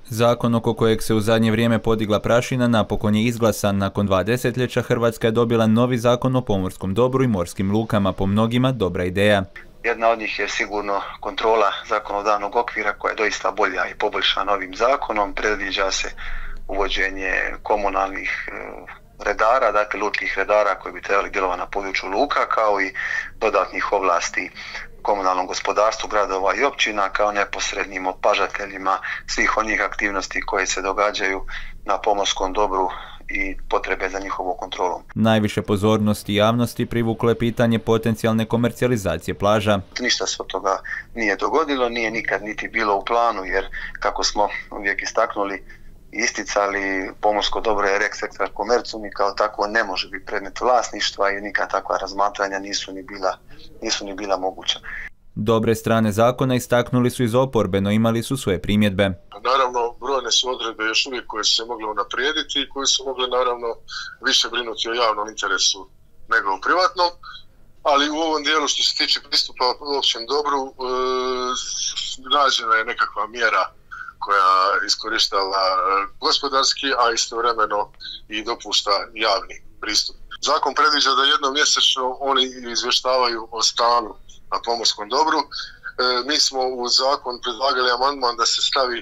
Zakon oko kojeg se u zadnje vrijeme podigla prašina napokon je izglasan. Nakon 2 desetljeća Hrvatska je dobila novi zakon o pomorskom dobru i morskim lukama, po mnogima dobra ideja. Jedna od njih je sigurno kontrola zakonodavnog okvira koja je doista bolja i poboljšana ovim zakonom. Predviđa se uvođenje komunalnih redara, dakle lučkih redara koji bi trebali djelovati na području luka, kao i dodatnih ovlasti komunalnom gospodarstvu gradova i općina kao neposrednim opažateljima svih onih aktivnosti koje se događaju na pomorskom dobru i potrebe za njihovom kontrolom. Najviše pozornosti javnosti privuklo je pitanje potencijalne komercijalizacije plaža. Ništa se od toga nije dogodilo, nije nikad niti bilo u planu, jer kako smo uvijek istaknuli i isticali, pomorsko dobro je rex extra commercium i kao tako ne može biti predmet vlasništva i nikad takva razmatranja nisu ni bila moguća. Dobre strane zakona istaknuli su iz oporbe, no imali su svoje primjedbe. Naravno, brojne su odredbe još uvijek koje su se mogle unaprijediti i koje su mogle naravno više brinuti o javnom interesu nego o privatnom, ali u ovom dijelu što se tiče pristupa općem dobru nađena je nekakva mjera koja iskorištava gospodarski, a istovremeno i dopušta javni pristup. Zakon predviđa da jednom mjesečno oni izvještavaju o stanju na pomorskom dobru. Mi smo u zakon predlagali amandman da se stavi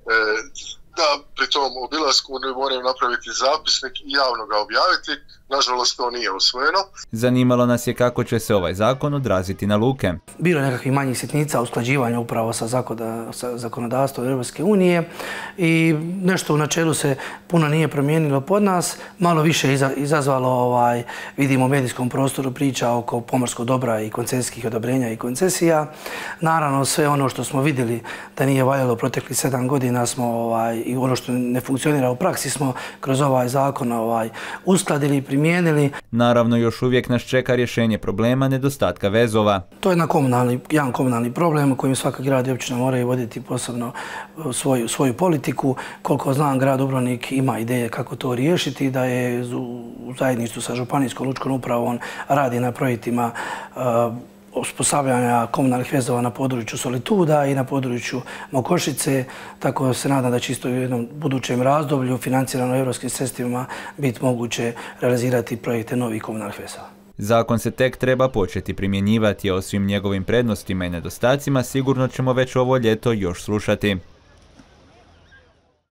da pri tom obilasku moraju napraviti zapisnik i javno ga objaviti. Nažalost, to nije usvojeno. Zanimalo nas je kako će se ovaj zakon odraziti na luke. Bilo je nekakvih manjih sitnica usklađivanja upravo sa zakonodavstvom Europske unije i nešto u načelu se puno nije promijenilo pod nas. Malo više izazvalo, vidimo u medijskom prostoru priča oko pomorskog dobra i koncesijskih odobrenja i koncesija. Naravno, sve ono što smo vidjeli da nije valjalo proteklih 7 godina smo i ono što ne funkcionira u praksi smo kroz ovaj zakon uskladili i primijenili. Naravno, još uvijek nas čeka rješenje problema nedostatka vezova. To je jedan komunalni problem u kojem svaka grad i općina moraju voditi posebno svoju politiku. Koliko znam, grad Dubrovnik ima ideje kako to riješiti, da je u zajedništvu sa županijskom lučkom upravom radi na projektima uspostavljanja komunalnih vezova na području Solituda i na području Mokošice, tako se nadam da će isto u jednom budućem razdoblju financirano europskim sredstvima biti moguće realizirati projekte novih komunalnih vezova. Zakon se tek treba početi primjenjivati, a o svim njegovim prednostima i nedostacima sigurno ćemo već ovo ljeto još slušati.